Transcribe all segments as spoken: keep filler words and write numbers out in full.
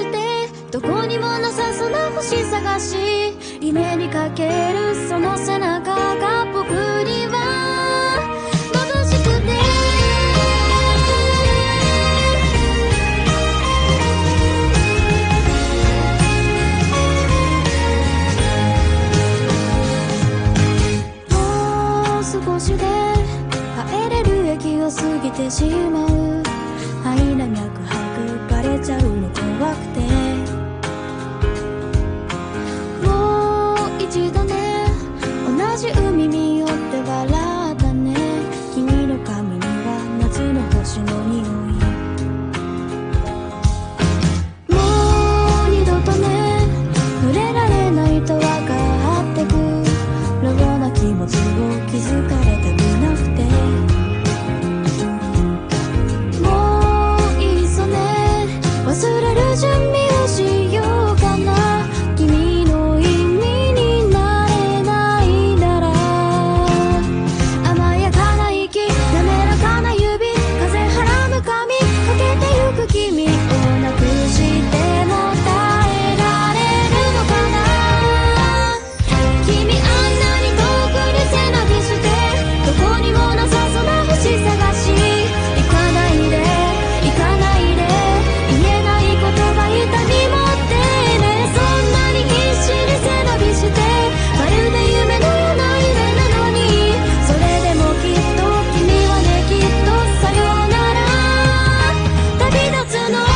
してどこにもなさそうな星探し夢にかけるその背中が僕には眩しくてもう少しで帰れる駅を過ぎてしまう肺な脈拍バレちゃうの怖くてもう一度ね同じ海見よって笑ったね君の髪には夏の星の匂いもう二度とね触れられないと分かってくロボな気持ちを気づかれたくなくて忘れる準備をしようかな君の意味になれないなら甘やかな息滑らかな指風はらむ髪かけてゆく君をなくしても耐えられるのかな君あんなに遠くに背伸びしてどこにもなさそうな星探し行かないで行かないで言葉痛み持ってねそんなに必死に背伸びしてまるで夢のような夢なのにそれでもきっと君はねきっとさようなら旅立つの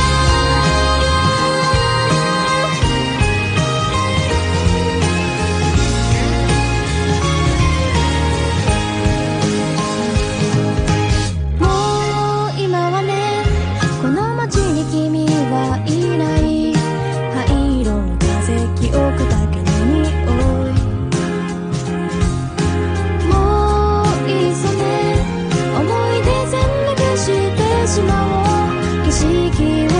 もう今はねこの街に君はいない灰色の風記憶だけの匂いもういいさね思い出全部消してしまおう景色を